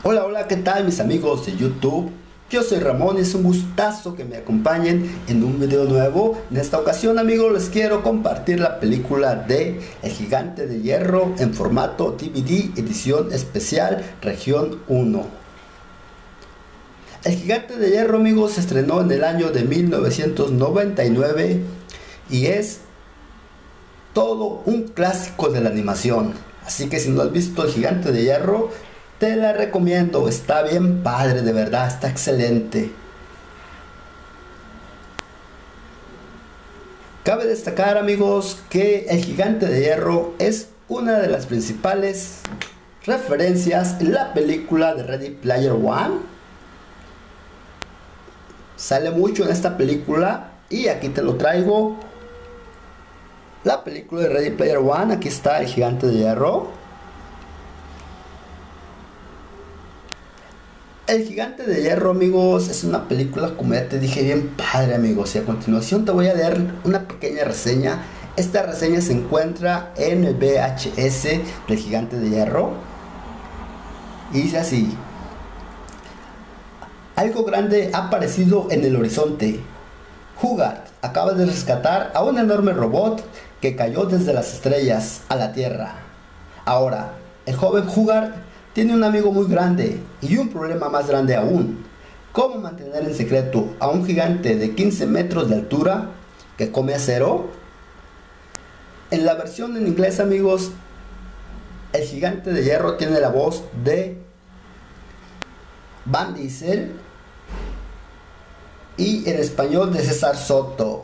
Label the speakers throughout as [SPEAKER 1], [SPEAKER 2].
[SPEAKER 1] Hola, hola, ¿qué tal mis amigos de YouTube? Yo soy Ramón y es un gustazo que me acompañen en un video nuevo. En esta ocasión, amigos, les quiero compartir la película de El Gigante de Hierro en formato DVD edición especial región 1. El Gigante de Hierro, amigos, se estrenó en el año de 1999 y es todo un clásico de la animación. Así que si no has visto El Gigante de Hierro, te la recomiendo, está bien padre, de verdad, está excelente. Cabe destacar, amigos, que El Gigante de Hierro es una de las principales referencias en la película de Ready Player One. Sale mucho en esta película y aquí te lo traigo. La película de Ready Player One, aquí está El Gigante de Hierro. El Gigante de Hierro, amigos, es una película, como ya te dije, bien padre, amigos. Y a continuación te voy a leer una pequeña reseña. Esta reseña se encuentra en el VHS del Gigante de Hierro. Y dice así: algo grande ha aparecido en el horizonte. Hugard acaba de rescatar a un enorme robot que cayó desde las estrellas a la Tierra. Ahora, el joven Hugard tiene un amigo muy grande y un problema más grande aún: ¿cómo mantener en secreto a un gigante de 15 metros de altura que come acero? En la versión en inglés, amigos, el Gigante de Hierro tiene la voz de Vin Diesel y en español de César Soto.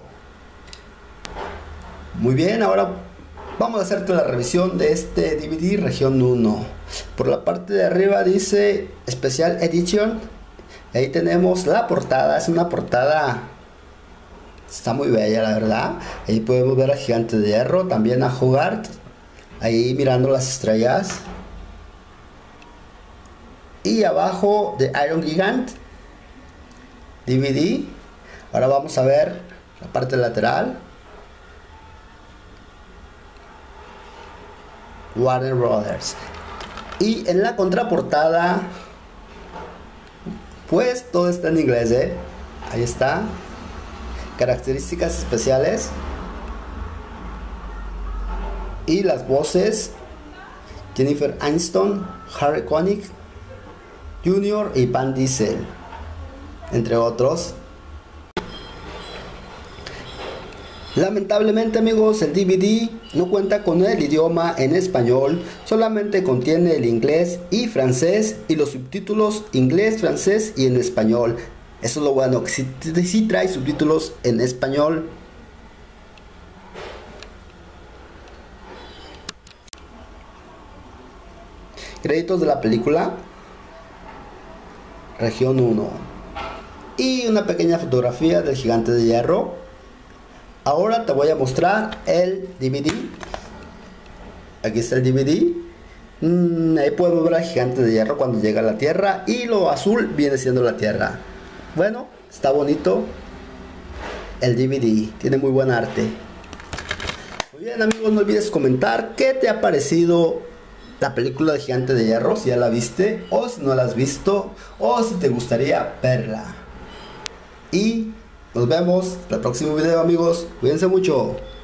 [SPEAKER 1] Muy bien, ahora vamos a hacerte la revisión de este DVD región 1. Por la parte de arriba dice Special Edition. Ahí tenemos la portada. Es una portada, está muy bella, la verdad. Ahí podemos ver al Gigante de Hierro, también a Hugard ahí mirando las estrellas. Y abajo de Iron Gigant DVD. Ahora vamos a ver la parte lateral. Warner Brothers. Y en la contraportada, pues todo está en inglés, ahí está. Características especiales y las voces: Jennifer Aniston, Harry Connick Jr. y Vin Diesel, entre otros. Lamentablemente, amigos, el DVD no cuenta con el idioma en español, solamente contiene el inglés y francés y los subtítulos inglés, francés y en español. Eso es lo bueno, que sí trae subtítulos en español. Créditos de la película región 1 y una pequeña fotografía del Gigante de Hierro. Ahora te voy a mostrar el DVD. Aquí está el DVD. Ahí podemos ver al Gigante de Hierro cuando llega a la Tierra y lo azul viene siendo la Tierra. Bueno, está bonito el DVD, tiene muy buen arte. Muy bien, amigos, no olvides comentar qué te ha parecido la película de Gigante de Hierro, si ya la viste o si no la has visto o si te gustaría verla. Y nos vemos en el próximo video, amigos. Cuídense mucho.